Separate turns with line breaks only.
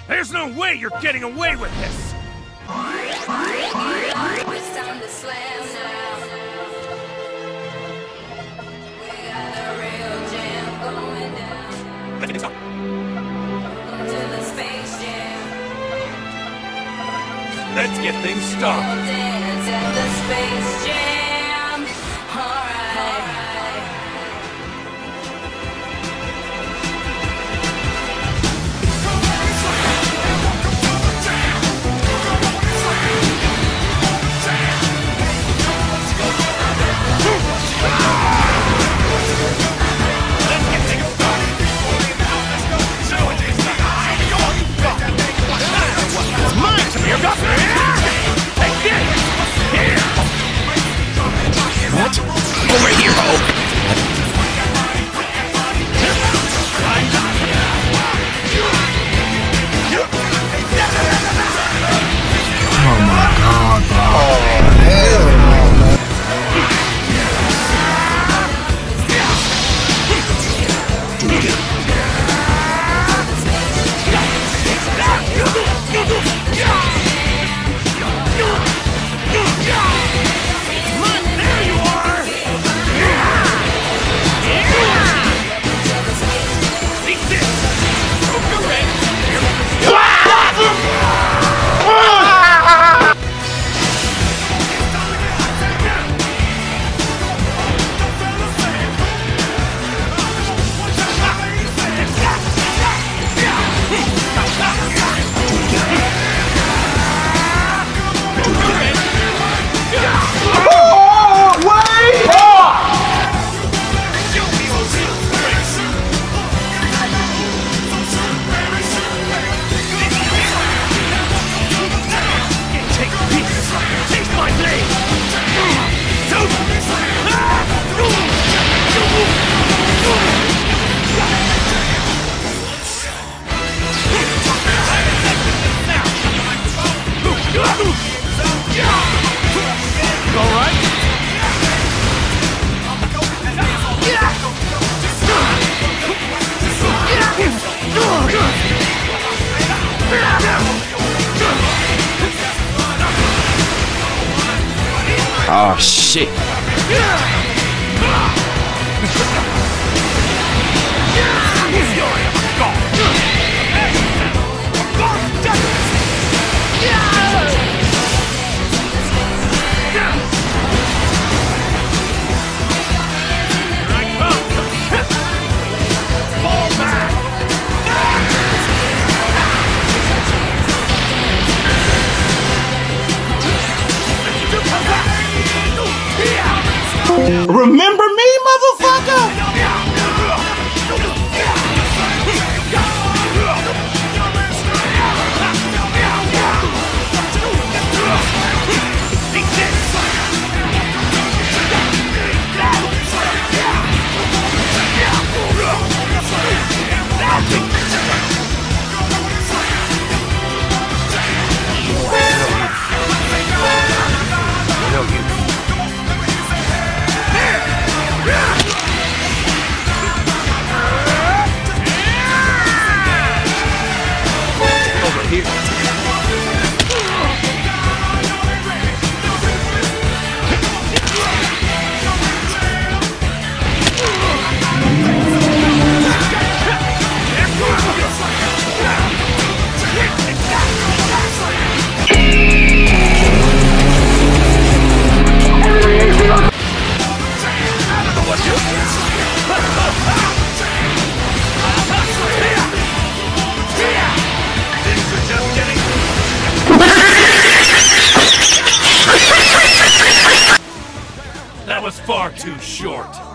There's no way you're getting away with this!
It's time to slam now. We got a real jam going down. Welcome to the Space Jam.
Let's get things started.
We'll dance at the Space Jam. Alright.
What? Over here, ho!
Oh my god, bro. Oh, hell no.
Oh shit.
Remember me, motherfucker?
That was far too short.